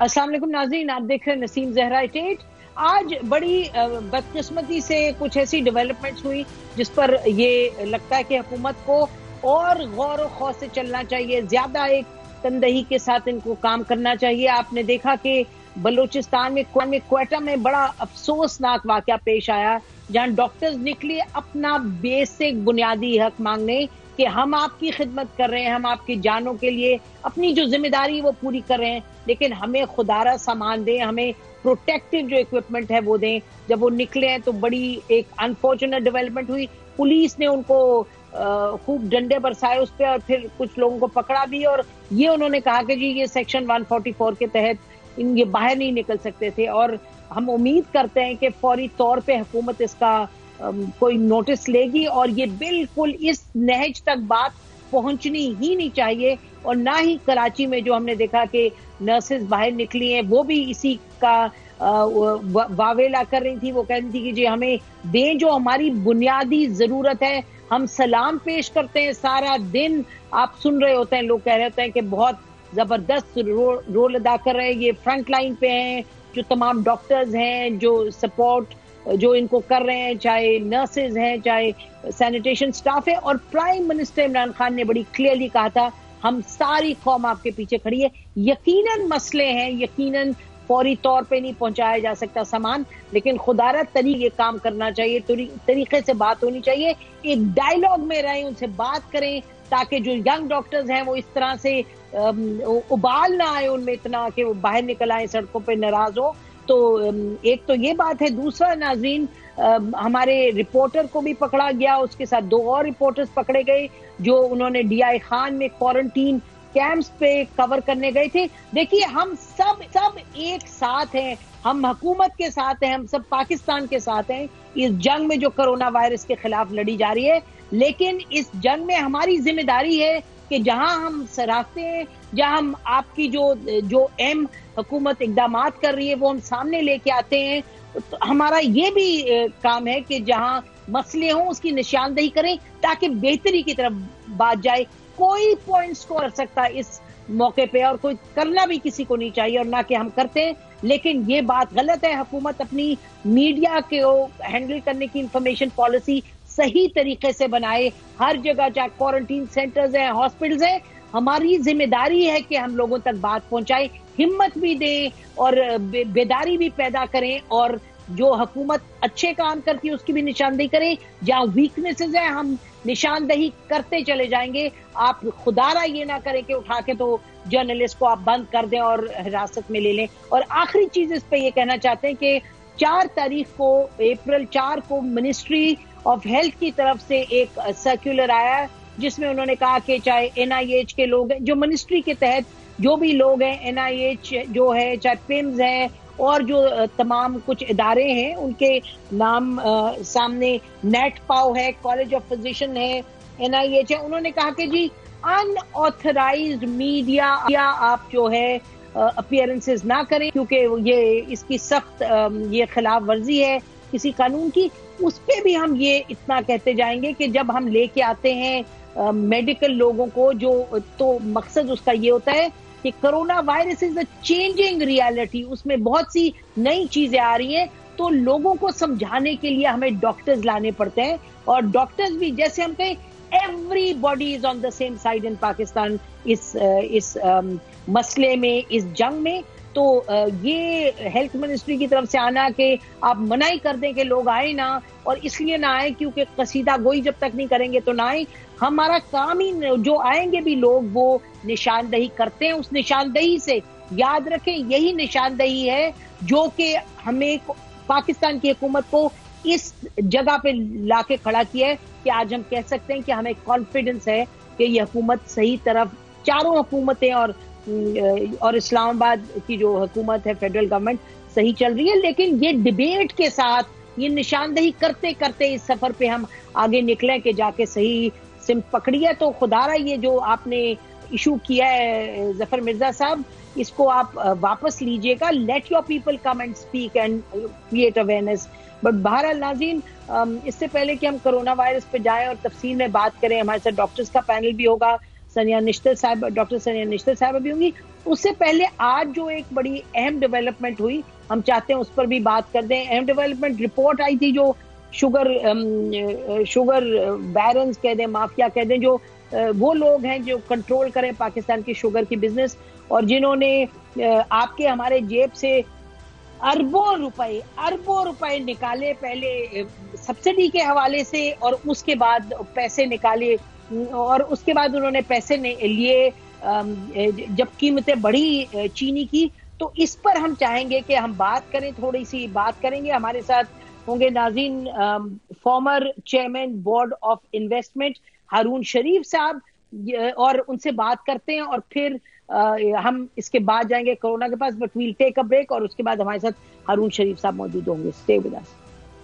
अस्सलाम वालेकुम नाज़रीन, आप देख रहे हैं नसीम ज़हरा 88। आज बड़ी बदकिस्मती से कुछ ऐसी डेवलपमेंट्स हुई जिस पर ये लगता है कि हुकूमत को और गौर और खौफ से चलना चाहिए, ज्यादा एक तंदही के साथ इनको काम करना चाहिए। आपने देखा कि बलूचिस्तान में क्वेटा में बड़ा अफसोसनाक वाकया पेश आया, जहां डॉक्टर्स निकले अपना बेसिक बुनियादी हक मांगने कि हम आपकी खिदमत कर रहे हैं, हम आपकी जानों के लिए अपनी जो जिम्मेदारी वो पूरी कर रहे हैं, लेकिन हमें खुदारा सामान दें, हमें प्रोटेक्टिव जो इक्विपमेंट है वो दें। जब वो निकले हैं तो बड़ी एक अनफॉर्चुनेट डेवलपमेंट हुई। पुलिस ने उनको खूब डंडे बरसाए उस पर और फिर कुछ लोगों को पकड़ा भी, और ये उन्होंने कहा कि जी ये सेक्शन 144 के तहत ये बाहर नहीं निकल सकते थे। और हम उम्मीद करते हैं कि फौरी तौर पे हुकूमत इसका कोई नोटिस लेगी और ये बिल्कुल इस नहज तक बात पहुंचनी ही नहीं चाहिए। और ना ही कराची में जो हमने देखा कि नर्सेज बाहर निकली हैं वो भी इसी का वावेला कर रही थी। वो कह रही थी कि जी हमें दें जो हमारी बुनियादी जरूरत है। हम सलाम पेश करते हैं सारा दिन, आप सुन रहे होते हैं, लोग कह रहे होते हैं कि बहुत जबरदस्त रोल अदा कर रहे हैं, ये फ्रंट लाइन पे हैं, जो तमाम डॉक्टर्स हैं जो सपोर्ट जो इनको कर रहे हैं, चाहे नर्सेज हैं चाहे सैनिटेशन स्टाफ है। और प्राइम मिनिस्टर इमरान खान ने बड़ी क्लियरली कहा था हम सारी कौम आपके पीछे खड़ी है। यकीनन मसले हैं, यकीनन फौरी तौर पे नहीं पहुंचाया जा सकता सामान, लेकिन खुदारा तरीके काम करना चाहिए, तरीके से बात होनी चाहिए, एक डायलॉग में रहें, उनसे बात करें ताकि जो यंग डॉक्टर्स हैं वो इस तरह से उबाल ना आए उनमें इतना कि वो बाहर निकल आए सड़कों पे नाराज हो। तो एक तो ये बात है। दूसरा नाज़रीन, हमारे रिपोर्टर को भी पकड़ा गया, उसके साथ 2 और रिपोर्टर्स पकड़े गए जो उन्होंने डीआई खान में क्वारंटीन कैंप्स पे कवर करने गए थे। देखिए हम सब एक साथ हैं, हम हुकूमत के साथ हैं, हम सब पाकिस्तान के साथ हैं इस जंग में जो कोरोना वायरस के खिलाफ लड़ी जा रही है। लेकिन इस जंग में हमारी जिम्मेदारी है कि जहां हम सराहते हैं, जहां हम आपकी जो अहम हुकूमत इकदामात कर रही है वो हम सामने लेके आते हैं, तो हमारा ये भी काम है कि जहां मसले हों उसकी निशानदेही करें ताकि बेहतरी की तरफ बात जाए। कोई पॉइंट्स को कर सकता है इस मौके पे और कोई करना भी किसी को नहीं चाहिए, और ना कि हम करते हैं। लेकिन ये बात गलत है, हुकूमत अपनी मीडिया को हैंडल करने की इंफॉर्मेशन पॉलिसी सही तरीके से बनाए हर जगह, चाहे क्वारंटीन सेंटर्स हैं, हॉस्पिटल्स हैं। हमारी जिम्मेदारी है कि हम लोगों तक बात पहुंचाएं, हिम्मत भी दें और बेदारी भी पैदा करें, और जो हुकूमत अच्छे काम करती है उसकी भी निशानदेही करें। जहां वीकनेसेस हैं हम निशानदेही करते चले जाएंगे। आप खुदारा ये ना करें कि उठा के तो जर्नलिस्ट को आप बंद कर दें और हिरासत में ले लें। और आखिरी चीज इस पे ये कहना चाहते हैं कि 4 तारीख को, अप्रैल 4 को मिनिस्ट्री ऑफ हेल्थ की तरफ से एक सर्कुलर आया जिसमें उन्होंने कहा कि चाहे एनआईएच के लोग हैं, जो मिनिस्ट्री के तहत जो भी लोग हैं, एनआईएच जो है, चाहे पिम्स है और जो तमाम कुछ इदारे हैं उनके नाम सामने, नेट पाओ है, कॉलेज ऑफ फिजिशियन है, एनआईएच है, उन्होंने कहा कि जी अनऑथराइज्ड मीडिया आप जो है अपीयरेंसेस ना करें, क्योंकि ये इसकी सख्त ये खिलाफ वर्जी है किसी कानून की। उस पे भी हम ये इतना कहते जाएंगे कि जब हम लेके आते हैं मेडिकल लोगों को, जो तो मकसद उसका ये होता है कि coronavirus is a changing reality, उसमें बहुत सी नई चीजें आ रही हैं, तो लोगों को समझाने के लिए हमें डॉक्टर्स लाने पड़ते हैं। और डॉक्टर्स भी, जैसे हम कहें, everybody is on the same side in Pakistan इस मसले में, इस जंग में। तो ये हेल्थ मिनिस्ट्री की तरफ से आना कि आप मनाही कर दें कि लोग आए ना, और इसलिए ना आए क्योंकि कसीदा गोई जब तक नहीं करेंगे तो ना आए। हमारा काम ही, जो आएंगे भी लोग वो निशानदेही करते हैं, उस निशानदेही से याद रखें यही निशानदेही है जो कि हमें पाकिस्तान की हुकूमत को इस जगह पे लाके खड़ा किया है कि आज हम कह सकते हैं कि हमें कॉन्फिडेंस है कि ये हुकूमत सही तरफ, चारों हुकूमतें और इस्लामाबाद की जो हुकूमत है, फेडरल गवर्नमेंट, सही चल रही है। लेकिन ये डिबेट के साथ, ये निशानदेही करते करते इस सफर पे हम आगे निकले कि जाके सही सिम पकड़ी है। तो खुदारा ये जो आपने इशू किया है जफर मिर्जा साहब, इसको आप वापस लीजिएगा। Let your people come and speak and create awareness. But बहरहाल नाज़रीन, इससे पहले कि हम कोरोना वायरस पे जाएं और तफसील में बात करें, हमारे साथ डॉक्टर्स का पैनल भी होगा, सनिया निश्चित साहब, डॉक्टर सनिया निश्चित साहब भी होंगी। उससे पहले आज जो एक बड़ी अहम डेवलपमेंट हुई, हम चाहते हैं उस पर भी बात कर दें। अहम डेवलपमेंट रिपोर्ट आई थी जो शुगर बैरन्स कह दें, माफिया कह दें, जो वो लोग हैं जो कंट्रोल करें पाकिस्तान की शुगर की बिजनेस, और जिन्होंने आपके हमारे जेब से अरबों रुपए निकाले, पहले सब्सिडी के हवाले से और उसके बाद पैसे निकाले, और उसके बाद उन्होंने पैसे लिए जब कीमतें बढ़ी चीनी की। तो इस पर हम चाहेंगे कि हम बात करें, थोड़ी सी बात करेंगे। हमारे साथ होंगे नाज़रीन former chairman board of investment Haroon Sharif साहब, और उनसे बात करते हैं, और फिर हम इसके बाद जाएंगे कोरोना के पास, but we'll take a break, और उसके बाद हमारे साथ हारून शरीफ साहब मौजूद होंगे। Stay with us.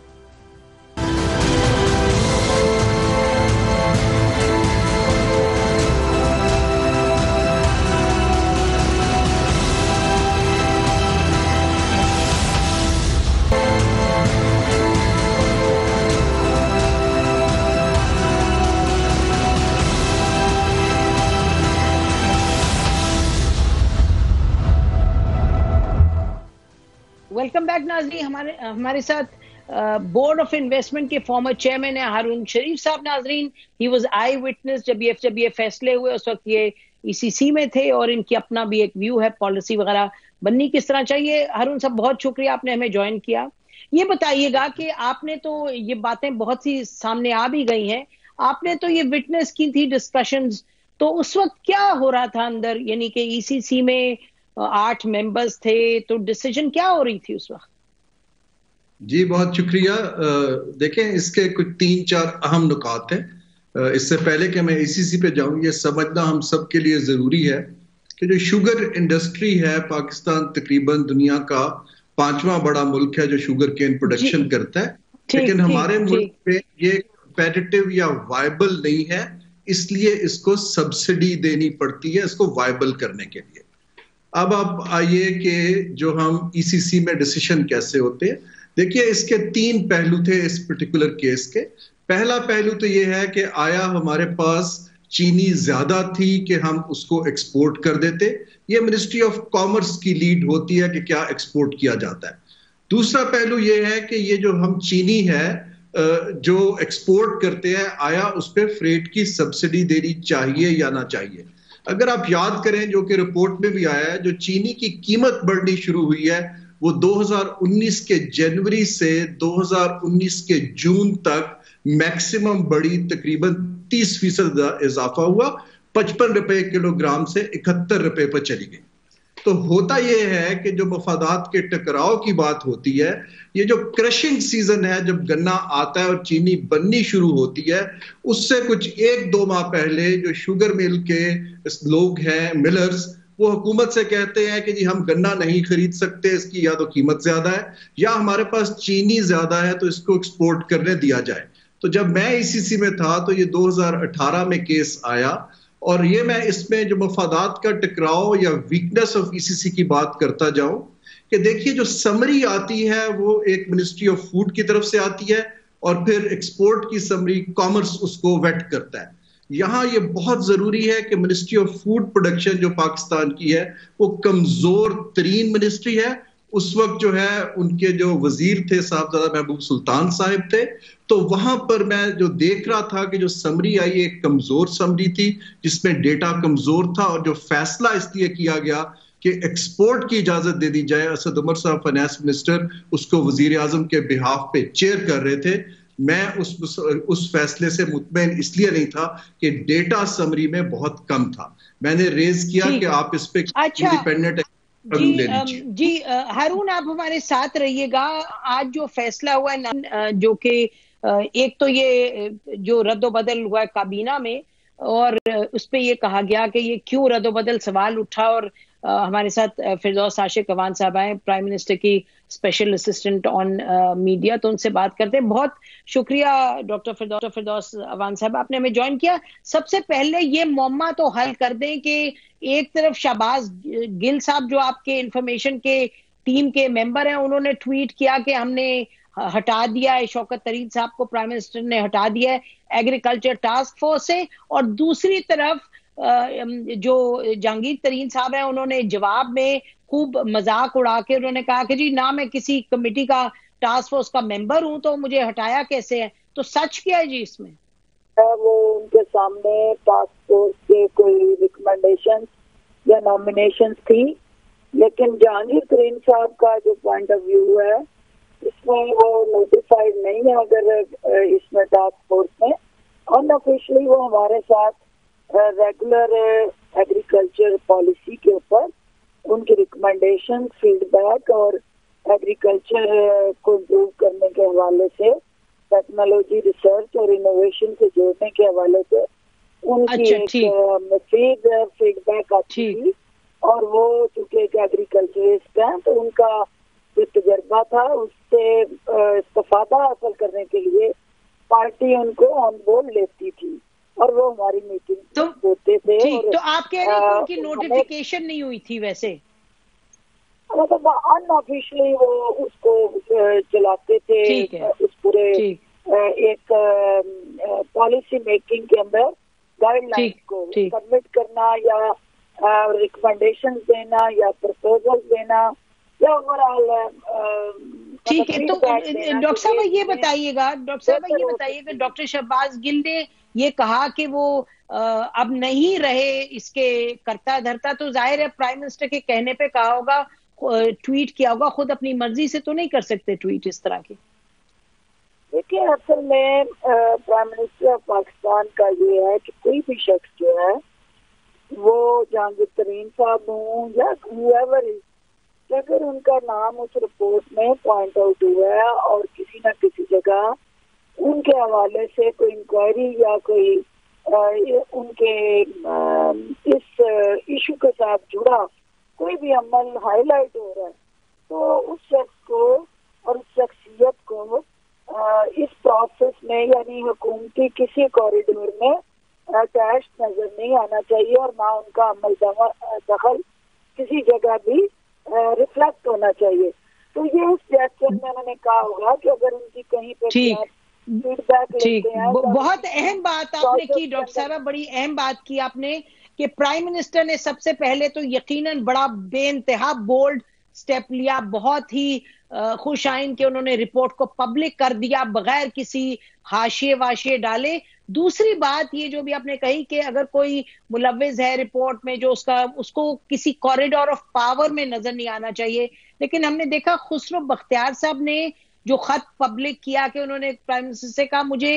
Welcome back नाज़रीन। हमारे साथ बोर्ड ऑफ इन्वेस्टमेंट के फॉर्मर चेयरमैन है हारून शरीफ साहब। नाज़रीन, ही वाज आई विटनेस जब ये फैसले हुए, उस वक्त ये ईसीसी में थे, और इनकी अपना भी एक व्यू है पॉलिसी वगैरह बननी किस तरह चाहिए। हारून साहब, बहुत शुक्रिया आपने हमें ज्वाइन किया। ये बताइएगा कि आपने तो ये बातें बहुत सी सामने आ भी गई हैं, आपने तो ये विटनेस की थी डिस्कशंस, तो उस वक्त क्या हो रहा था अंदर, यानी कि ईसीसी में 8 मेंबर्स थे, तो डिसीजन क्या हो रही थी उस वक्त? जी बहुत शुक्रिया। देखें, इसके कुछ 3-4 अहम नुकात हैं। इससे पहले कि मैं ईसीसी पे जाऊं, ये समझना हम सब के लिए जरूरी है कि जो शुगर इंडस्ट्री है, पाकिस्तान तकरीबन दुनिया का 5वां बड़ा मुल्क है जो शुगर केन प्रोडक्शन करता है, लेकिन हमारे मुल्क में ये कंपेटिटिव या वायबल नहीं है, इसलिए इसको सब्सिडी देनी पड़ती है इसको वायबल करने के लिए। अब आप आइए कि जो हम ईसीसी में डिसीजन कैसे होते हैं। देखिए, इसके 3 पहलू थे इस पर्टिकुलर केस के। पहला पहलू तो ये है कि आया हमारे पास चीनी ज्यादा थी कि हम उसको एक्सपोर्ट कर देते। ये मिनिस्ट्री ऑफ कॉमर्स की लीड होती है कि क्या एक्सपोर्ट किया जाता है। दूसरा पहलू ये है कि ये जो हम चीनी है जो एक्सपोर्ट करते हैं, आया उस पर फ्रेट की सब्सिडी देनी चाहिए या ना चाहिए। अगर आप याद करें, जो कि रिपोर्ट में भी आया है, जो चीनी की कीमत बढ़नी शुरू हुई है वो 2019 के जनवरी से 2019 के जून तक मैक्सिमम बढ़ी, तकरीबन 30% इजाफा हुआ, 55 रुपए किलोग्राम से 71 रुपए पर चली गई। तो होता यह है कि जो मफादात के टकराव की बात होती है, ये जो क्रशिंग सीजन है, जब गन्ना आता है और चीनी बननी शुरू होती है, उससे कुछ 1-2 माह पहले जो शुगर मिल के लोग हैं, मिलर्स, वो हुकूमत से कहते हैं कि जी हम गन्ना नहीं खरीद सकते, इसकी या तो कीमत ज्यादा है या हमारे पास चीनी ज्यादा है, तो इसको एक्सपोर्ट करने दिया जाए। तो जब मैं ईसीसी में था तो ये 2018 में केस आया, और ये मैं इसमें जो मफादात का टकराव या वीकनेस ऑफ ईसीसी की बात करता जाऊं कि देखिए, जो समरी आती है वो एक मिनिस्ट्री ऑफ फूड की तरफ से आती है, और फिर एक्सपोर्ट की समरी कॉमर्स उसको वेट करता है। यहां ये बहुत जरूरी है कि मिनिस्ट्री ऑफ फूड प्रोडक्शन जो पाकिस्तान की है वो कमजोर तरीन मिनिस्ट्री है। उस वक्त जो है उनके जो वजीर थे साहबजादा महबूब सुल्तान साहब थे, तो वहां पर मैं जो देख रहा था कि जो समरी आई एक कमजोर समरी थी जिसमें डेटा कमजोर था, और जो फैसला इसलिए किया गया कि एक्सपोर्ट की इजाजत दे दी जाए। असद उमर साहब फाइनेंस मिनिस्टर उसको वजीर आजम के बिहाफ पे चेयर कर रहे थे। मैं उस फैसले से मुतमईन इसलिए नहीं था कि डेटा समरी में बहुत कम था। मैंने रेज किया कि आप इस पे इंडिपेंडेंट जी हारून, आप हमारे साथ रहिएगा। आज जो फैसला हुआ है, जो कि एक तो ये जो रद्दोबदल हुआ है काबीना में, और उस पे ये कहा गया कि ये क्यों रद्दोबदल, सवाल उठा, और हमारे साथ फिरदौस आशिक अवान साहब आए, प्राइम मिनिस्टर की स्पेशल असिस्टेंट ऑन मीडिया, तो उनसे बात करते हैं। बहुत शुक्रिया डॉक्टर फिरदौस अवान साहब, आपने हमें ज्वाइन किया। सबसे पहले ये मौमा तो हल कर दें कि एक तरफ शहबाज गिल साहब जो आपके इंफॉर्मेशन के टीम के मेंबर हैं, उन्होंने ट्वीट किया कि हमने हटा दिया है, शौकत तरीन साहब को प्राइम मिनिस्टर ने हटा दिया है एग्रीकल्चर टास्क फोर्स से, और दूसरी तरफ جو جہانگیر ترین صاحب ہیں انہوں نے جواب میں خوب مذاق اڑا کے انہوں نے کہا کہ جی نہ میں کسی کمیٹی کا ٹاسک فورس کا ممبر ہوں تو مجھے ہٹایا کیسے ہے. تو سچ کیا ہے جی اس میں؟ وہ ان کے سامنے ٹاسک فورس کے کوئی ریکمنڈیشن یا نامینیشن تھی، لیکن جہانگیر ترین صاحب کا جو پوائنٹ آف ویو ہے اس میں وہ نوٹیفائڈ نہیں ہے. اگر اس میں ٹاسک فورس میں ان آفیشلی وہ ہمارے ساتھ ریگولر ایگریکلچر پالیسی کے اوپر ان کی ریکمنڈیشن، فیڈ بیک اور ایگریکلچر کو امپروو کرنے کے حوالے سے، ٹیکنالوجی ریسرچ اور انوویشن سے جوڑنے کے حوالے سے ان کی ایک مفید فیڈ بیک آتی تھی. اور وہ چونکہ ایک ایگریکلچرسٹ ہیں تو ان کا جو تجربہ تھا اس سے استفادہ حاصل کرنے کے لیے پارٹی ان کو آن بورڈ لیتی تھی اور وہ ہماری میٹنگ ہوتے تھے. تو آپ کہہ رہے ہیں کہ ان کی نوٹیفیکیشن نہیں ہوئی تھی ویسے؟ مطلب ان آفیشلی وہ اس کو چلاتے تھے اس پورے ایک پالیسی میکنگ کے اندر گائیڈ لائن کو سبمٹ کرنا یا ریکمنڈیشن دینا یا پرپوزل دینا یا اوور آل. ٹھیک ہے. تو ڈاکٹر صاحبہ یہ بتائیے گا کہ ڈاکٹر شہباز گل نے یہ کہا کہ وہ اب نہیں رہے اس کے کرتا دھرتا، تو ظاہر ہے پرائم منسٹر کے کہنے پہ کہا ہوگا، ٹویٹ کیا ہوگا، خود اپنی مرضی سے تو نہیں کر سکتے ٹویٹ اس طرح کی. دیکھیے اصل میں پرائم منسٹر آف پاکستان کا یہ ہے کہ کوئی بھی شخص جو ہے وہ جہانگیر ترین صاحب ہوں یا whoever is، اگر ان کا نام اس رپورٹ میں پوائنٹ آؤٹ ہوا ہے اور کسی نہ کسی جگہ ان کے حوالے سے کوئی انکوائری یا کوئی ان کے اس ایشو کے ساتھ جڑا کوئی بھی عمل ہائی لائٹ ہو رہا ہے تو اس شخص کو اور اس شخصیت کو اس پروسیس میں یعنی حکومتی کسی کوریڈور میں اٹیچ نظر نہیں آنا چاہیے اور نہ ان کا عمل دخل کسی جگہ بھی ریفلیکٹ ہونا چاہیے. تو یہ اس جیسچر میں انہوں نے کہا ہوگا کہ اگر ان کی کہیں پہ فیڈ بیک لیتے ہیں. بہت اہم بات آپ نے کی ڈاکٹر صاحبہ، بڑی اہم بات کی آپ نے کہ پرائم منسٹر نے سب سے پہلے تو یقیناً بڑا بے انتہا بولڈ سٹیپ لیا، بہت ہی خوش آئین کہ انہوں نے رپورٹ کو پبلک کر دیا بغیر کسی حاشیے واشیے ڈالے. دوسری بات یہ جو بھی آپ نے کہی کہ اگر کوئی ملوث ہے رپورٹ میں جو اس کو کسی کوریڈور آف پاور میں نظر نہیں آنا چاہیے. لیکن ہم نے دیکھا خسرو بختیار صاحب نے جو خط پبلک کیا کہ انہوں نے پرائم منسٹر سے کہا مجھے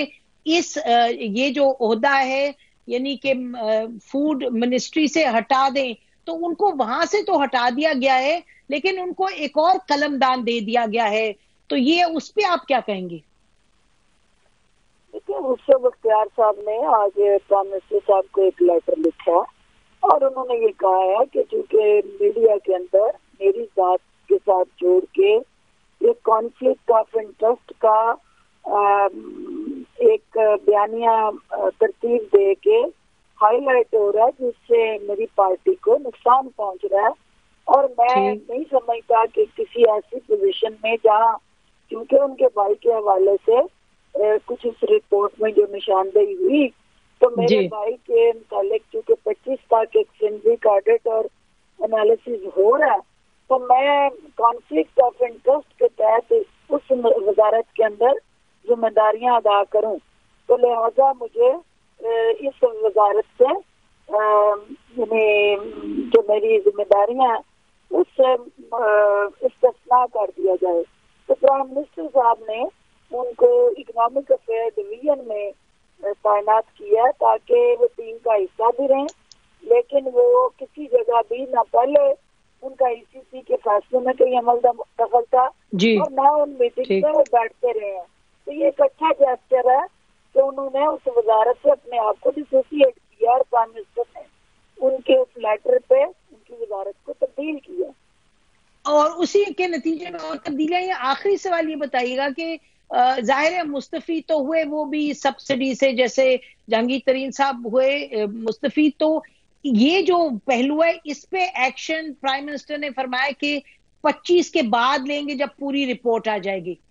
یہ جو عہدہ ہے یعنی کہ فوڈ منسٹری سے ہٹا دیں، تو ان کو وہاں سے تو ہٹا دیا گیا ہے لیکن ان کو ایک اور قلم دان دے دیا گیا ہے. تو یہ اس پہ آپ کیا کہیں گے؟ دیکھیے خسرو بختیار صاحب نے آج پرائم منسٹر صاحب کو ایک لیٹر لکھا اور انہوں نے یہ کہا ہے کہ چونکہ میڈیا کے اندر میری ذات کے ساتھ جوڑ کے ایک کانفلکٹ آف انٹرسٹ کا ایک بیانیہ ترتیب دے کے ہائی لائٹ ہو رہا ہے جس سے میری پارٹی کو نقصان پہنچ رہا ہے. اور میں نہیں سمجھتا کہ کسی ایسی پوزیشن میں جہاں کیونکہ ان کے بھائی کے حوالے سے کچھ اس رپورٹ میں جو نشاندہی ہوئی تو میرے بھائی کے متعلق چونکہ 25 تک ایک سینڈک آڈٹ اور انالیسز ہو رہا ہے تو میں کانفلکٹ آف انٹرسٹ کے تحت اس وزارت کے اندر ذمہ داریاں ادا کروں. تو لہذا مجھے اس وزارت سے جو میری ذمہ داریاں ہیں اس سے استثناء کر دیا جائے. تو پرائم منسٹر صاحب نے ان کو اکنامک افیئر ڈویژن میں تعینات کیا تاکہ وہ ٹیم کا حصہ بھی رہیں لیکن وہ کسی جگہ بھی نہ پہلے ان کا ای سی سی کے فیصلے میں کوئی عمل دخل تھا اور نہ ان میٹنگ میں وہ بیٹھتے رہے ہیں. تو یہ ایک اچھا جیسچر ہے کہ انہوں نے اس وزارت سے اپنے آپ کو ڈسوسیٹ کیا اور پرائم منسٹر نے ان کے اس لیٹر پہ ان کی وزارت کو تبدیل کیا اور اسی کے نتیجے میں اور تبدیلیاں. یہ آخری سوال یہ بتائیے گا کہ ظاہر ہے مستفی تو ہوئے وہ بھی سبسڈی سے جیسے جہانگیر ترین صاحب ہوئے مستفی، تو یہ جو پہلو ہے اس پہ ایکشن پرائم منسٹر نے فرمایا کہ 25 کے بعد لیں گے جب پوری رپورٹ آ جائے گی.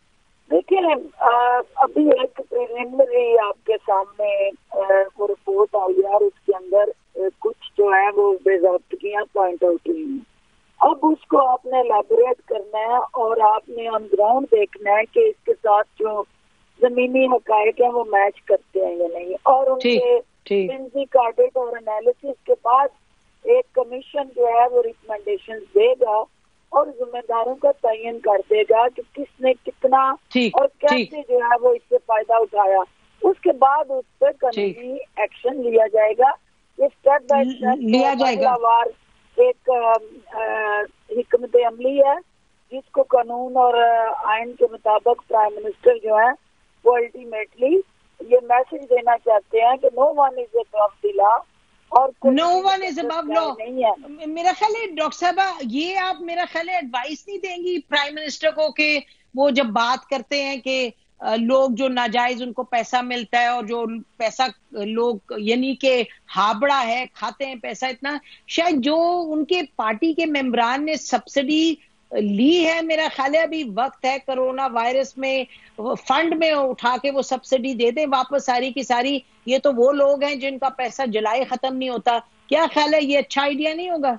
دیکھیں ابھی ایک پریلیمنری آپ کے سامنے وہ رپورٹ यार उसके अंदर कुछ जो है वो बेज़ाब्तगियां पॉइंट आउट हुई हैं। अब उसको आपने एलैबोरेट करना है और आपने ऑन ग्राउंड देखना है कि इसके साथ जो जमीनी हकायक है वो मैच करते हैं या नहीं, और उनके फोरेंसिक ऑडिट और एनालिसिस के बाद एक कमीशन जो है वो रिकमेंडेशन देगा और जिम्मेदारों का तयन कर देगा कि किसने कितना और कैसे जो है वो इससे फायदा उठाया। उसके बाद उस पर कानूनी एक्शन लिया जाएगा। ये स्टेप बाय स्टेप लिया जाएगा। एक हिकमत अमली है जिसको कानून और आइन के मुताबिक प्राइम मिनिस्टर जो है वो अल्टीमेटली ये मैसेज देना चाहते हैं कि no one is above the law और no one is above law नहीं है। मेरा ख्याल है डॉक्टर साहबा, ये आप मेरा ख्याल है एडवाइस नहीं देंगी प्राइम मिनिस्टर को कि वो जब बात करते हैं कि लोग जो नाजायज उनको पैसा मिलता है और जो पैसा लोग यानी कि हाबड़ा है खाते हैं पैसा इतना, शायद जो उनके पार्टी के मेंबरान ने सब्सिडी ली है, मेरा ख्याल है अभी वक्त है कोरोना वायरस में फंड में उठा के वो सब्सिडी दे दें वापस सारी की सारी। ये तो वो लोग हैं जिनका पैसा जलाए खत्म नहीं होता। क्या ख्याल है, ये अच्छा आइडिया नहीं होगा?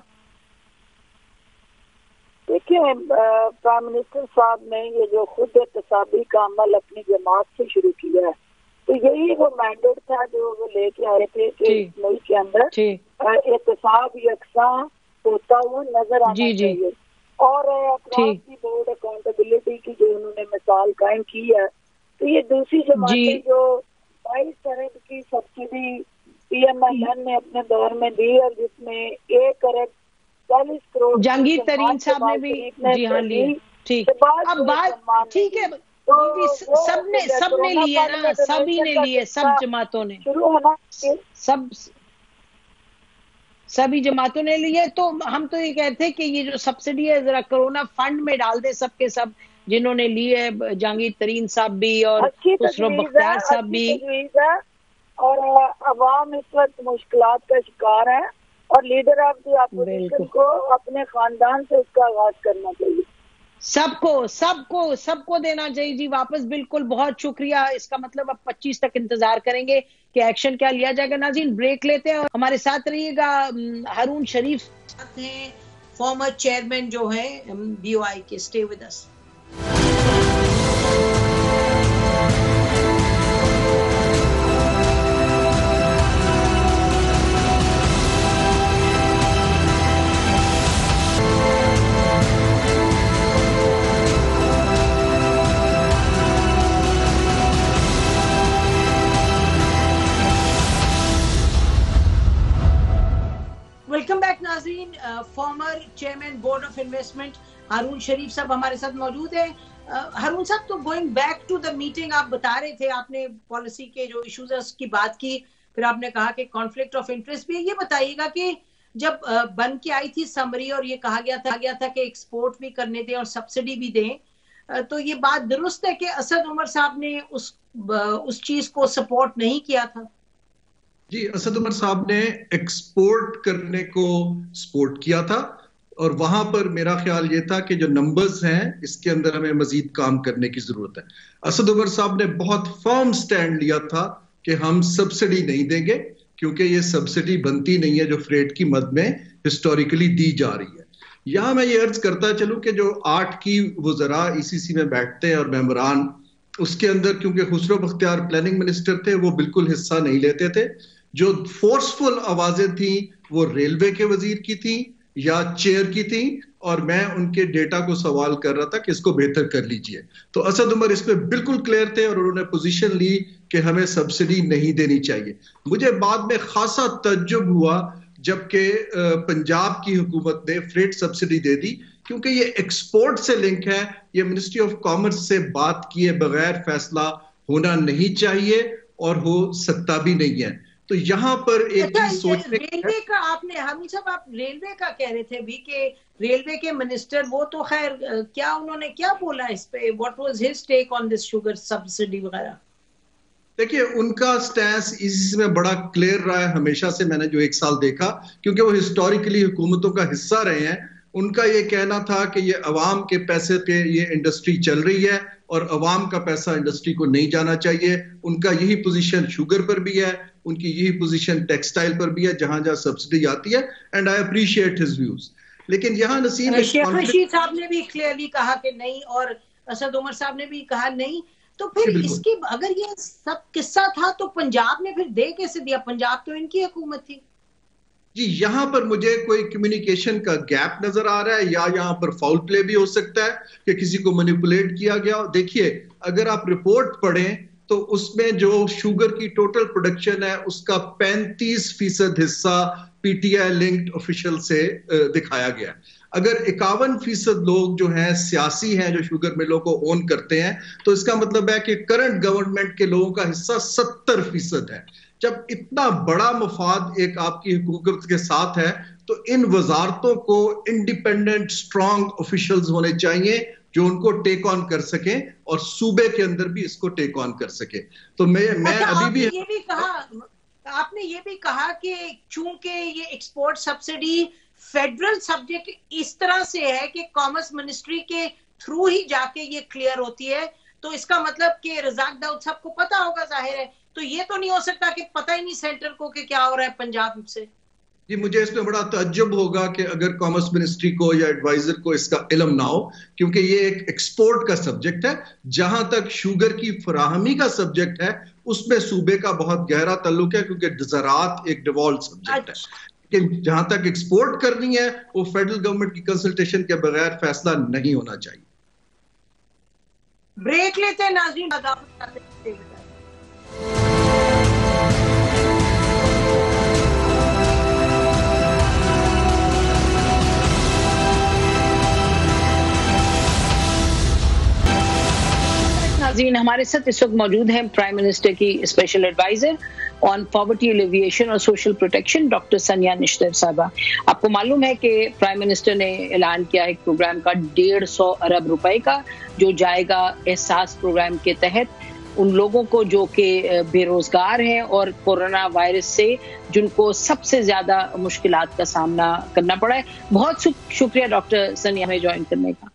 देखिए प्राइम मिनिस्टर साहब ने ये जो खुद एहतसाबी का अमल अपनी जमात से शुरू किया है, तो यही वो मैंडेट था जो वो लेके आए थे कि मुल्क के अंदर एहतसाब यकसा होता हुआ नजर आना चाहिए और अक्रॉस दी बोर्ड अकाउंटेबिलिटी की जो उन्होंने मिसाल कायम की है। तो ये दूसरी जमातें जो 22 अरब की सब्सिडी PMLN ने अपने दौर में दी और जिसमें 1 अरब 40 करोड़ जहांगीर तरीन साहब ने भी जी हाँ ली। ठीक, अब बात ठीक है, सबने लिए ना, सभी ने लिए, सब जमातों ने सभी जमातों ने लिए। तो हम तो ये कहते हैं कि ये जो सब्सिडी है जरा कोरोना फंड में डाल दे सबके सब जिन्होंने लिए है, जहांगीर तरीन साहब भी और खुसरो बख्तियार साहब भी। और अवाम इस वक्त मुश्किलात का शिकार है और लीडर ऑफ द अपोजिशन को अपने खानदान से उसका आगाज करना चाहिए। सबको देना चाहिए जी वापस। बिल्कुल, बहुत शुक्रिया। इसका मतलब अब 25 तक इंतजार करेंगे कि एक्शन क्या लिया जाएगा। नाज़रीन ब्रेक लेते हैं और हमारे साथ रहिएगा। हारून शरीफ साथ हैं, फॉर्मर चेयरमैन जो है BOI के। Stay with us. Welcome back नाज़रीन। Former chairman board of investment Haroon Sharif साहब हमारे साथ मौजूद हैं। हारून साहब, तो going back to the meeting, आप बता रहे थे, आपने पॉलिसी के जो इश्यूज है उसकी बात की, फिर आपने कहा कि कॉन्फ्लिक्ट ऑफ इंटरेस्ट भी है। ये बताइएगा कि जब बन के आई थी समरी और ये कहा गया था कि एक्सपोर्ट भी करने दें और सब्सिडी भी दें, तो ये बात दुरुस्त है कि असद उमर साहब ने उस चीज को सपोर्ट नहीं किया था? जी, असद उमर साहब ने एक्सपोर्ट करने को सपोर्ट किया था और वहां पर मेरा ख्याल ये था कि जो नंबर्स हैं इसके अंदर हमें मजीद काम करने की जरूरत है। असद उमर साहब ने बहुत फर्म स्टैंड लिया था कि हम सब्सिडी नहीं देंगे क्योंकि ये सब्सिडी बनती नहीं है जो फ्रेट की मद में हिस्टोरिकली दी जा रही है। यहाँ मैं ये अर्ज करता चलूं कि जो 8 की वज़रा ECC में बैठते हैं और मेंबरान, उसके अंदर क्योंकि खुसरो बख्तियार प्लानिंग मिनिस्टर थे वो बिल्कुल हिस्सा नहीं लेते थे। जो फोर्सफुल आवाजें थी वो रेलवे के वजीर की थी या चेयर की थी और मैं उनके डेटा को सवाल कर रहा था कि इसको बेहतर कर लीजिए। तो असद उमर इस पे बिल्कुल क्लियर थे और उन्होंने पोजीशन ली कि हमें सब्सिडी नहीं देनी चाहिए। मुझे बाद में खासा तज्जुब हुआ जबकि पंजाब की हुकूमत ने फ्रेट सब्सिडी दे दी क्योंकि ये एक्सपोर्ट से लिंक है। ये मिनिस्ट्री ऑफ कॉमर्स से बात किए बगैर फैसला होना नहीं चाहिए और हो सकता भी नहीं है। तो यहाँ पर एक चीज सोचने रेलवे का आपने, हारून साहब आप रेलवे का कह रहे थे भी कि रेलवे के मिनिस्टर वो तो खैर क्या उन्होंने क्या बोला इस पे, what was his take on this sugar subsidy वगैरह? देखिए, उनका स्टैंस इसमें बड़ा क्लियर रहा है हमेशा से, मैंने जो 1 साल देखा, क्योंकि वो हिस्टोरिकली हुकूमतों का हिस्सा रहे हैं। उनका ये कहना था कि ये अवाम के पैसे पे ये इंडस्ट्री चल रही है और अवाम का पैसा इंडस्ट्री को नहीं जाना चाहिए। उनका यही पोजीशन शुगर पर भी है, ان کی یہی پوزیشن ٹیکسٹائل پر بھی ہے جہاں جہاں سبسڈی آتی ہے، and I appreciate his views. لیکن یہاں نسیم شیخ رشید صاحب نے بھی کلیئرلی کہا کہ نہیں، اور اسد عمر صاحب نے بھی کہا نہیں. تو پھر اس کی اگر یہ سب قصہ تھا تو پنجاب نے پھر دے کیسے دیا؟ پنجاب تو ان کی حکومت تھی. جی یہاں پر مجھے کوئی کمیونیکیشن کا گیپ نظر آ رہا ہے، یا یہاں پر فاؤل پلے بھی ہو سکتا ہے کہ کسی کو مینیپولیٹ کیا گیا. دیکھیے اگر آپ رپورٹ پڑھیں تو اس میں جو شوگر کی ٹوٹل پروڈکشن ہے اس کا 35% حصہ P T I linked official سے دکھایا گیا. اگر 51% لوگ جو ہیں سیاسی ہیں جو شوگر ملوں کو اون کرتے ہیں، تو اس کا مطلب ہے کہ کرنٹ گورنمنٹ کے لوگوں کا حصہ 70% ہے. جب اتنا بڑا مفاد ایک آپ کی حکومت کے ساتھ ہے تو ان وزارتوں کو انڈیپینڈنٹ اسٹرانگ آفیشلز ہونے چاہیے جو ان کو ٹیک آن کر سکیں اور صوبے کے اندر بھی اس کو ٹیک آن کر سکیں. تو میں ابھی بھی آپ نے یہ بھی کہا کہ چونکہ یہ ایکسپورٹ سبسڈی فیڈرل سبجیکٹ اس طرح سے ہے کہ کامرس منسٹری کے تھرو ہی جا کے یہ کلیئر ہوتی ہے، تو اس کا مطلب کہ رزاق داؤد صاحب کو پتا ہوگا ظاہر ہے. تو یہ تو نہیں ہو سکتا کہ پتہ ہی نہیں سینٹر کو کہ کیا ہو رہا ہے پنجاب سے. جی مجھے اس میں بڑا تعجب ہوگا کہ اگر کامرس منسٹری کو یا ایڈوائزر کو اس کا علم نہ ہو، کیونکہ یہ ایک ایکسپورٹ کا سبجیکٹ ہے. جہاں تک شوگر کی فراہمی کا سبجیکٹ ہے اس میں صوبے کا بہت گہرا تعلق ہے، کیونکہ زراعت ایک ڈیوالوڈ سبجیکٹ ہے. لیکن جہاں تک ایکسپورٹ کرنی ہے وہ فیڈرل گورنمنٹ کی کنسلٹیشن کے بغیر فیصلہ نہیں ہونا چاہیے. بریک لیتے ہیں ناظرین. ناظرین ہمارے ساتھ اس وقت موجود ہیں پرائم منسٹر کی special advisor on poverty alleviation اور social protection doctor Sania Nishtar صاحبہ. آپ کو معلوم ہے کہ پرائم منسٹر نے اعلان کیا ہے ایک پروگرام کا 150 ارب روپے کا جو جائے گا احساس پروگرام کے تحت ان لوگوں کو جو کہ بے روزگار ہیں اور کورونا وائرس سے جن کو سب سے زیادہ مشکلات کا سامنا کرنا پڑا ہے. بہت شکریہ ڈاکٹر سنیا ہمیں جوائن کرنے کا.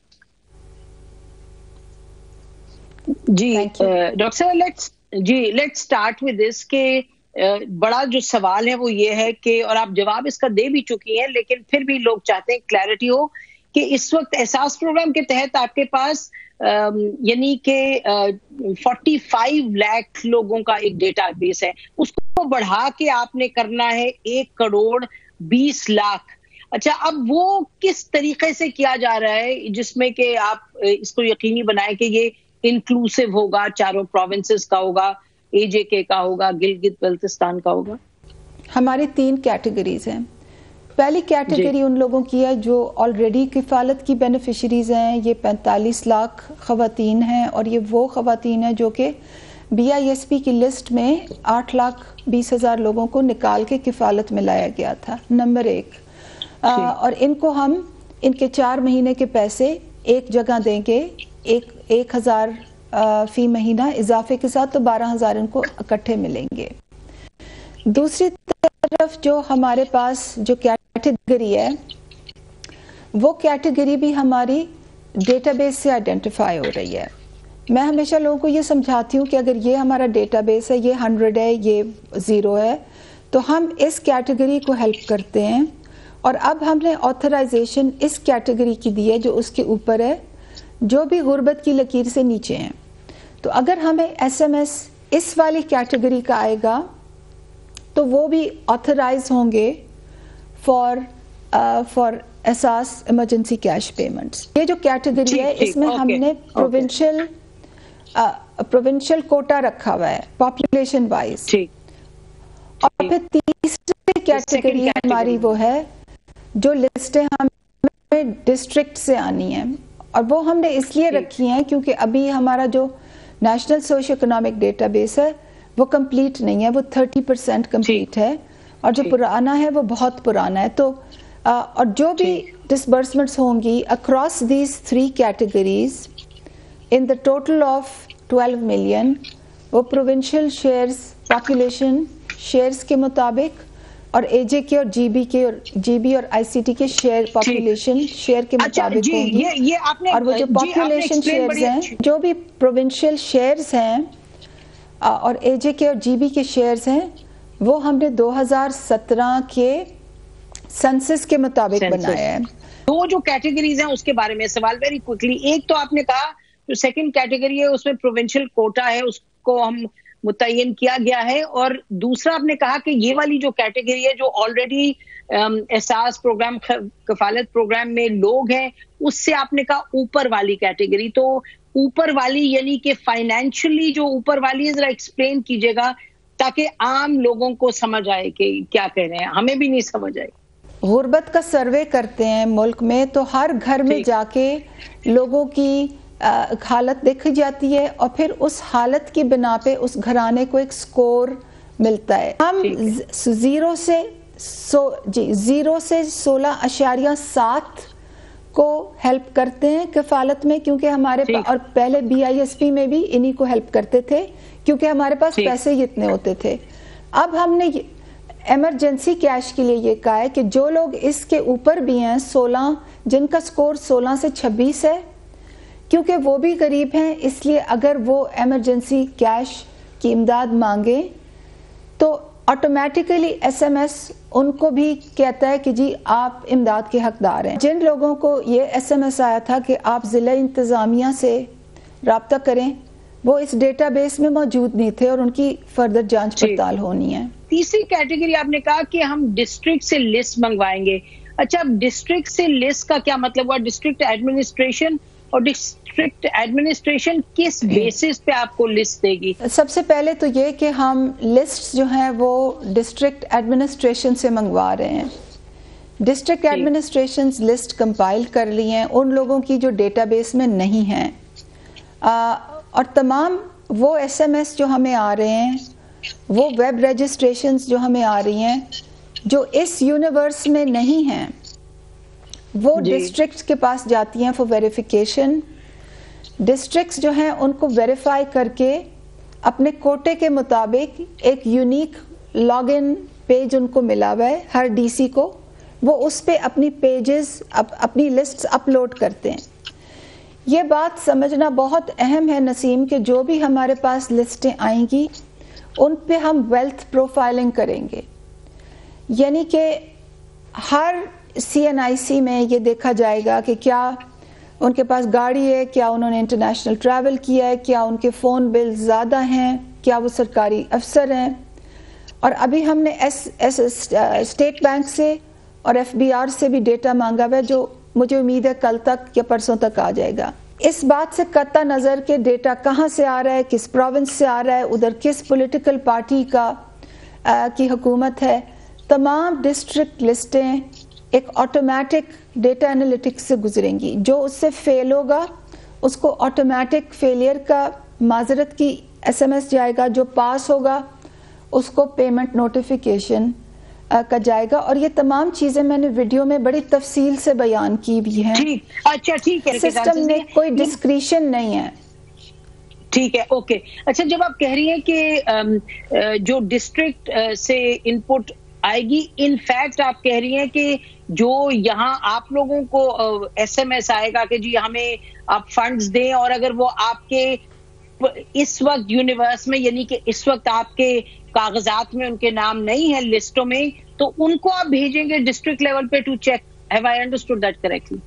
جی ڈاکٹر صاحب لیٹس اسٹارٹ ود دس کہ بڑا جو سوال ہے وہ یہ ہے کہ، اور آپ جواب اس کا دے بھی چکی ہیں لیکن پھر بھی لوگ چاہتے ہیں کلیئرٹی ہو، کہ اس وقت احساس پروگرام کے تحت آپ کے پاس یعنی کہ 45 لاکھ لوگوں کا ایک ڈیٹا بیس ہے، اس کو بڑھا کے آپ نے کرنا ہے 1 کروڑ 20 لاکھ. اچھا اب وہ کس طریقے سے کیا جا رہا ہے جس میں کہ آپ اس کو یقینی بنائیں کہ یہ انکلوسیو ہوگا، چاروں پروونسز کا ہوگا، اے جے کے کا ہوگا، گلگت بلتستان کا ہوگا؟ ہماری 3 کیٹیگریز ہیں. پہلی کیٹیگری ان لوگوں کی ہے جو آلریڈی کفالت کی بینیفیشریز ہیں. یہ 45 لاکھ خواتین ہیں اور یہ وہ خواتین ہیں جو کہ بی آئی ایس پی کی لسٹ میں 8,20,000 لوگوں کو نکال کے کفالت میں لایا گیا تھا. نمبر 1 اور ان کو ہم ان کے 4 مہینے کے پیسے ایک جگہ دیں گے، 1,000 فی مہینہ اضافے کے ساتھ، تو 12,000 ان کو اکٹھے ملیں گے. دوسری طرف جو ہمارے پاس جو کیٹیگری ہے وہ کیٹیگری بھی ہماری ڈیٹا بیس سے آئیڈینٹیفائی ہو رہی ہے. میں ہمیشہ لوگوں کو یہ سمجھاتی ہوں کہ اگر یہ ہمارا ڈیٹا بیس ہے، یہ 100 ہے، یہ 0 ہے، تو ہم اس کیٹیگری کو ہیلپ کرتے ہیں. اور اب ہم نے آتھرائزیشن اس کیٹیگری کی دی ہے جو اس کے اوپر ہے، جو بھی غربت کی لکیر سے نیچے ہیں. تو اگر ہمیں ایس ایم ایس اس والی کیٹیگری کا آئے گا تو وہ بھی آتھرائز ہوں گے فار احساس ایمرجنسی کیش پیمنٹس. یہ جو کیٹیگری ہے اس میں ہم نے پروونشل کوٹا رکھا ہوا ہے پاپولیشن وائز. اور پھر تیسری کیٹیگری ہماری وہ ہے جو لسٹیں ہمیں ڈسٹرکٹ سے آنی ہیں، اور وہ ہم نے اس لیے رکھی ہیں کیونکہ ابھی ہمارا جو national socio economic database ہے وہ کمپلیٹ نہیں ہے، وہ 30% کمپلیٹ ہے، اور جو پرانا ہے وہ بہت پرانا ہے. تو اور جو بھی ڈسبرسمنٹس ہوں گی across these 3 categories in the total of 12 million, وہ پروونشل شیئرز پاپولیشن شیئرز کے مطابق اور اے جے کے اور جی بی اور آئی سی ٹی کے شیئر پاپولیشن شیئر کے مطابق ہوں گی. اور وہ جو پاپولیشن شیئرز ہیں، جو بھی پروونشل شیئرز ہیں اور اے جے کے اور جی بی کے شیئرز ہیں، وہ ہم نے 2017 کے سنسس کے مطابق بنایا ہے. دو جو کیٹیگریز ہیں اس کے بارے میں سوال ویری کوئکلی. ایک تو آپ نے کہا جو سیکنڈ کیٹیگری ہے اس میں پروونشل کوٹا ہے, اس کو ہم متعین کیا گیا ہے, اور دوسرا آپ نے کہا کہ یہ والی جو کیٹیگری ہے جو آلریڈی احساس پروگرام کفالت پروگرام میں لوگ ہیں, اس سے آپ نے کہا اوپر والی کیٹیگری. تو اوپر والی یعنی کہ فائنینشلی جو اوپر والی ہے, ذرا ایکسپلین کیجیے گا تاکہ عام لوگوں کو سمجھ آئے کہ کیا کہہ رہے ہیں, ہمیں بھی نہیں سمجھ آئے. غربت کا سروے کرتے ہیں ملک میں تو ہر گھر میں جا کے لوگوں کی حالت دیکھی جاتی ہے, اور پھر اس حالت کی بنا پہ اس گھرانے کو ایک سکور ملتا ہے. ہم 0 سے 16.7 کو ہیلپ کرتے ہیں کفالت میں, کیونکہ ہمارے پاس, اور پہلے BISP میں بھی انہی کو ہیلپ کرتے تھے کیونکہ ہمارے پاس پیسے ہی اتنے ہوتے تھے. اب ہم نے ایمرجنسی کیش کے لیے یہ کہا ہے کہ جو لوگ اس کے اوپر بھی ہیں 16, جن کا سکور 16 سے 26 ہے, کیونکہ وہ بھی غریب ہیں, اس لیے اگر وہ ایمرجنسی کیش کی امداد مانگیں تو آٹومیٹیکلی SMS ان کو بھی کہتا ہے کہ جی آپ امداد کے حقدار ہیں. جن لوگوں کو یہ SMS آیا تھا کہ آپ ضلع انتظامیہ سے رابطہ کریں, وہ اس ڈیٹا بیس میں موجود نہیں تھے اور ان کی فردر جانچ پڑتال ہونی ہے. تیسری کیٹیگری آپ نے کہا کہ ہم ڈسٹرکٹ سے لسٹ منگوائیں گے. اچھا, اب ڈسٹرکٹ سے لسٹ کا کیا مطلب ہوا؟ ڈسٹرکٹ ایڈمنسٹریشن, اور ڈسٹرکٹ ایڈمنسٹریشن کس بیسس پہ آپ کو لسٹ دے گی؟ سب سے پہلے تو یہ کہ ہم لسٹ جو ہیں وہ ڈسٹرکٹ ایڈمنسٹریشن سے منگوا رہے ہیں. ڈسٹرکٹ ایڈمنسٹریشن لسٹ کمپائل کر لی ہیں ان لوگوں کی جو ڈیٹا بیس میں نہیں ہیں, اور تمام وہ SMS جو ہمیں آ رہے ہیں, وہ ویب رجسٹریشنز جو ہمیں آ رہی ہیں جو اس یونیورس میں نہیں ہیں, وہ ڈسٹرکٹس کے پاس جاتی ہیں فار ویریفیکیشن. ڈسٹرکٹس جو ہیں ان کو ویریفائی کر کے اپنے کوٹے کے مطابق ایک یونیک لاگ ان پیج ان کو ملا ہوا ہے ہر DC کو, وہ اس پہ اپنی پیجز اپنی لسٹس اپلوڈ کرتے ہیں. یہ بات سمجھنا بہت اہم ہے نسیم کہ جو بھی ہمارے پاس لسٹیں آئیں گی ان پہ ہم ویلتھ پروفائلنگ کریں گے, یعنی کہ ہر CNIC میں یہ دیکھا جائے گا کہ کیا ان کے پاس گاڑی ہے, کیا انہوں نے انٹرنیشنل ٹریول کیا ہے, کیا ان کے فون بل زیادہ ہیں, کیا وہ سرکاری افسر ہیں. اور ابھی ہم نے اسٹیٹ بینک سے اور FBR سے بھی ڈیٹا مانگا ہوا ہے جو مجھے امید ہے کل تک یا پرسوں تک آ جائے گا. اس بات سے قطع نظر کہ ڈیٹا کہاں سے آ رہا ہے, کس پروونس سے آ رہا ہے, ادھر کس پولیٹیکل پارٹی کی حکومت ہے, تمام ڈسٹرکٹ لسٹیں ایک آٹومیٹک ڈیٹا انالیٹکس سے گزریں گی. جو اس سے فیل ہوگا اس کو آٹومیٹک فیلئر کا معذرت کی SMS جائے گا, جو پاس ہوگا اس کو پیمنٹ نوٹیفیکیشن کا جائے گا. اور یہ تمام چیزیں میں نے ویڈیو میں بڑی تفصیل سے بیان کی بھی ہیں. اچھا ٹھیک ہے, سسٹم میں کوئی ڈسکریشن نہیں ہے. ٹھیک ہے, اوکے. اچھا, جب آپ کہہ رہی ہیں کہ جو ڈسٹرکٹ سے ان پٹ آئے گی, ان فیکٹ آپ کہہ رہی ہیں کہ جو یہاں آپ لوگوں کو SMS آئے گا کہ جی ہمیں آپ فنڈز دیں, اور اگر وہ آپ کے اس وقت یونیورس میں یعنی کہ اس وقت آپ کے کاغذات میں ان کے نام نہیں ہے لسٹوں میں, تو ان کو آپ بھیجیں گے ڈسٹرکٹ لیول پہ to check. Have I understood that correctly?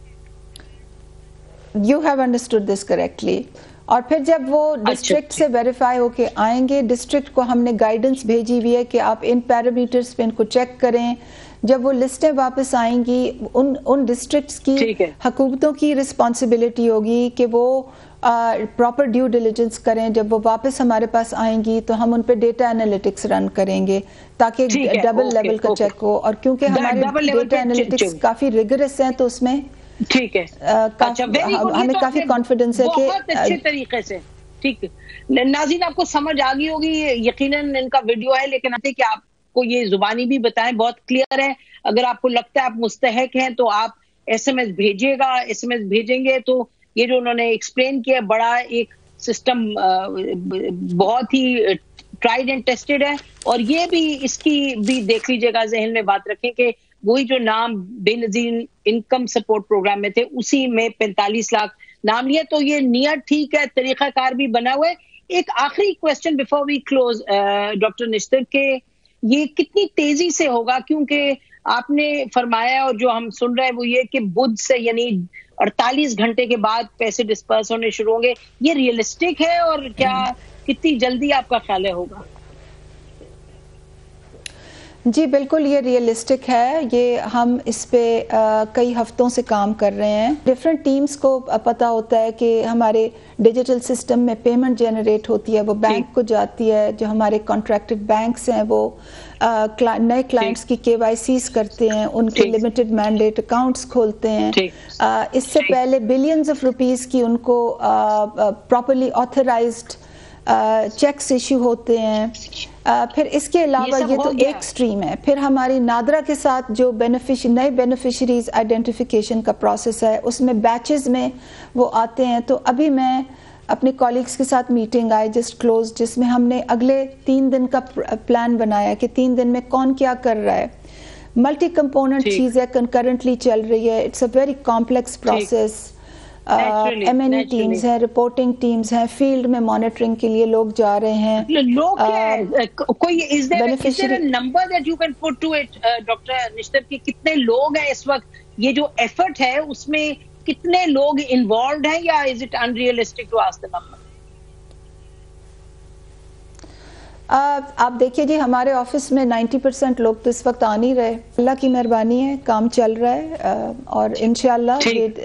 You have understood this correctly. اور پھر جب وہ ڈسٹرکٹ سے ویریفائی ہو کے آئیں گے, ڈسٹرکٹ کو ہم نے گائیڈنس بھیجی ہوئی ہے کہ آپ ان پیرامیٹرز پہ ان کو چیک کریں. جب وہ لسٹیں واپس آئیں گی, ان ڈسٹرکٹس کی حکومتوں کی رسپانسبلٹی ہوگی کہ وہ پراپر ڈیو ڈیلیجنس کریں. جب وہ واپس ہمارے پاس آئیں گی تو ہم ان پہ ڈیٹا انالیٹکس رن کریں گے تاکہ ڈبل لیول کا چیک ہو. اور کیونکہ ہمارے ڈیٹا انالیٹکس کافی ریگرس ہیں تو اس میں ٹھیک ہے, ہمیں کافی کانفیڈنس ہے کہ بہت اچھے طریقے سے. ٹھیک ہے ناظرین, آپ کو سمجھ آ گئی ہوگی, یقیناً ان کا ویڈیو ہے, لیکن آتے کہ آپ کو یہ زبانی بھی بتائیں, بہت کلیئر ہے. اگر آپ کو لگتا ہے آپ مستحق ہیں تو آپ SMS بھیجیے گا. SMS بھیجیں گے تو یہ جو انہوں نے ایکسپلین کیا بڑا ایک سسٹم بہت ہی ٹرائیڈ اینڈ ٹیسٹڈ ہے. اور یہ بھی اس کی بھی دیکھ لیجیے گا, ذہن میں بات رکھیں کہ وہی جو نام بے نظیر انکم سپورٹ پروگرام میں تھے اسی میں 45 لاکھ نام لیا. تو یہ نیت ٹھیک ہے, طریقہ کار بھی بنا ہوا ہے. ایک آخری question before we close doctor Nishtar کے یہ کتنی تیزی سے ہوگا؟ کیونکہ آپ نے فرمایا اور جو ہم سن رہے ہیں وہ یہ کہ بدھ سے یعنی 48 گھنٹے کے بعد پیسے ڈسپرس ہونے شروع ہوں گے. یہ ریئلسٹک ہے اور کیا کتنی جلدی آپ کا خیال ہے ہوگا؟ جی بالکل یہ ریئلسٹک ہے. یہ ہم اس پہ کئی ہفتوں سے کام کر رہے ہیں. ڈفرینٹ ٹیمز کو پتہ ہوتا ہے کہ ہمارے ڈیجیٹل سسٹم میں پیمنٹ جنریٹ ہوتی ہے, وہ بینک کو جاتی ہے. جو ہمارے کانٹریکٹڈ بینکس ہیں وہ نئے کلائنٹس کی KYCs کرتے ہیں, ان کے لمیٹڈ مینڈیٹ اکاؤنٹس کھولتے ہیں. اس سے پہلے بلینز آف روپیز کی ان کو پراپرلی آتھرائزڈ چیکس ایشو ہوتے ہیں. پھر اس کے علاوہ یہ تو ایک سٹریم ہے. پھر ہماری نادرا کے ساتھ جو نئے بینیفیشریز آئیڈینٹیفیکیشن کا پروسیس ہے, اس میں بیچز میں وہ آتے ہیں. تو ابھی میں اپنے کولیگز کے ساتھ میٹنگ آئی جسٹ کلوز, جس میں ہم نے اگلے 3 دن کا پلان بنایا کہ 3 دن میں کون کیا کر رہا ہے. ملٹی کمپوننٹ چیزیں کنکرنٹلی چل رہی ہے. It's a very complex process. M&E teams ہیں, رپورٹنگ ٹیمز ہیں, فیلڈ میں مانیٹرنگ کے لیے لوگ جا رہے ہیں. کوئی number that you can put to it doctor Nishtar کی کتنے لوگ ہیں اس وقت, یہ جو ایفرٹ ہے اس میں کتنے لوگ انوالوڈ ہیں, یا is it unrealistic to ask the number? آپ دیکھیے جی, ہمارے آفس میں 90% لوگ تو اس وقت آ نہیں رہے. اللہ کی مہربانی ہے, کام چل رہا ہے, اور انشاءاللہ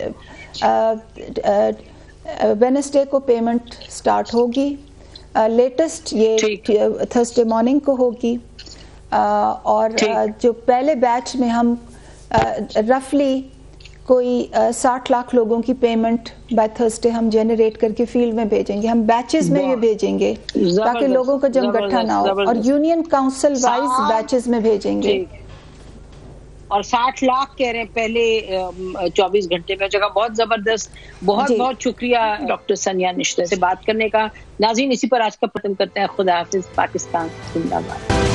وینسڈے کو پیمنٹ سٹارٹ ہوگی. لیٹسٹ یہ تھرسڈے مارننگ کو ہوگی. اور جو پہلے بیچ میں ہم رفلی کوئی 60 لاکھ لوگوں کی پیمنٹ بائی تھرسڈے ہم جنریٹ کر کے فیلڈ میں بھیجیں گے. ہم بیچز میں یہ بھیجیں گے تاکہ لوگوں کا جمگٹھا نہ ہو, اور یونین کاؤنسل وائز بیچز میں بھیجیں گے. اور 60 لاکھ کہہ رہے ہیں پہلے 24 گھنٹے میں جگہ. بہت زبردست. بہت بہت شکریہ ڈاکٹر سنیا نشتر سے بات کرنے کا. ناظرین اسی پر آج کا ختم کرتے ہیں. خدا حافظ. پاکستان زندہ باد.